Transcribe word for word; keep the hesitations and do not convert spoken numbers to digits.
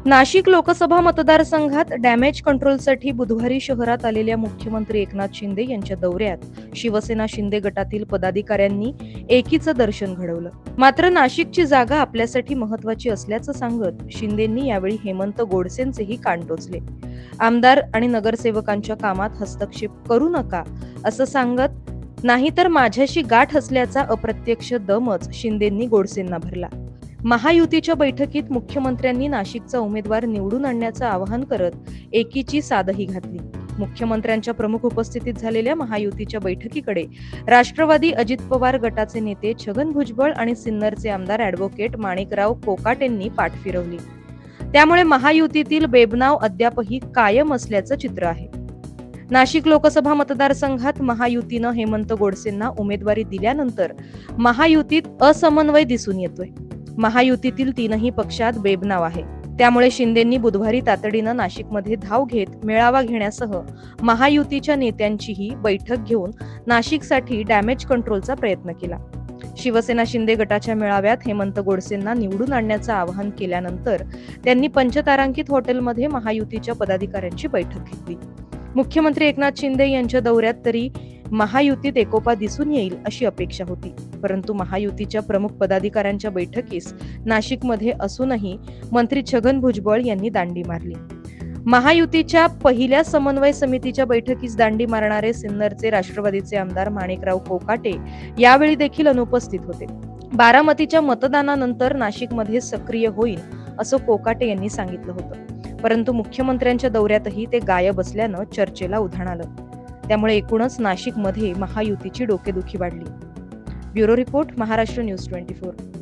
नाशिक लोकसभा मतदारसंघात डॅमेज कंट्रोलसाठी बुधवारी शहरात आलेल्या मुख्यमंत्री एकनाथ शिंदे यांच्या दौऱ्यात शिवसेना शिंदे गटातील पदाधिकाऱ्यांनी एकीचं दर्शन घडवलं. मात्र नाशिकची जागा आपल्यासाठी महत्वाची असल्याचं सांगत शिंदेंनी यावेळी हेमंत गोडसेंचेही कान टोचले. आमदार आणि नगरसेवकांच्या कामात हस्तक्षेप करू नका असं सांगत, नाहीतर माझ्याशी गाठ असल्याचा अप्रत्यक्ष दमच शिंदेंनी गोडसेंना भरला. महायुतीच्या बैठकीत मुख्यमंत्र्यांनी नाशिकचा उमेदवार निवडून आणण्याचं आवाहन करत एकीची सादही घातली. मुख्यमंत्र्यांच्या प्रमुख उपस्थितीत झालेल्या महायुतीच्या बैठकीकडे राष्ट्रवादी अजित पवार गटाचे नेते छगन भुजबळ आणि सिन्नरचे आमदार ॲडव्होकेट माणिकराव कोकाटेंनी पाठ फिरवली. त्यामुळे महायुतीतील बेबनाव अद्यापही कायम असल्याचं चित्र आहे. नाशिक लोकसभा मतदारसंघात महायुतीनं हेमंत गोडसेंना उमेदवारी दिल्यानंतर महायुतीत असमन्वय दिसून येतोय. महायुतीतील तीनही पक्षात बेबनाव आहे. त्यामुळे शिंदेंनी बुधवारी तातडीनं नाशिकमध्ये धाव घेत मेळावा घेण्यासह महायुतीच्या नेत्यांचीही बैठक घेऊन नाशिकसाठी डॅमेज कंट्रोलचा प्रयत्न केला. शिवसेना शिंदे गटाच्या मेळाव्यात हेमंत गोडसेंना निवडून आणण्याचं आवाहन केल्यानंतर त्यांनी पंचतारांकित हॉटेलमध्ये महायुतीच्या पदाधिकाऱ्यांची बैठक घेतली. मुख्यमंत्री एकनाथ शिंदे यांच्या दौऱ्यात तरी महायुतीत एकोपा दिसून येईल अशी अपेक्षा होती. परंतु महायुतीच्या प्रमुख पदाधिकाऱ्यांच्या बैठकीस नाशिकमध्ये असूनही मंत्री छगन भुजबळ यांनी दांडी मारली. महायुतीच्या पहिल्या समन्वय समितीच्या बैठकीस दांडी मारणारे सिन्नरचे राष्ट्रवादीचे आमदार माणिकराव कोकाटे यावेळी देखील अनुपस्थित होते. बारामतीच्या मतदानानंतर नाशिकमध्ये सक्रिय होईल असं कोकाटे यांनी सांगितलं होतं. परंतु मुख्यमंत्र्यांच्या दौऱ्यातही ते गायब असल्यानं चर्चेला उधाण आलं. त्यामुळे एकूणच नाशिकमध्ये महायुतीची डोकेदुखी वाढली. ब्युरो रिपोर्ट, महाराष्ट्र न्यूज चोवीस.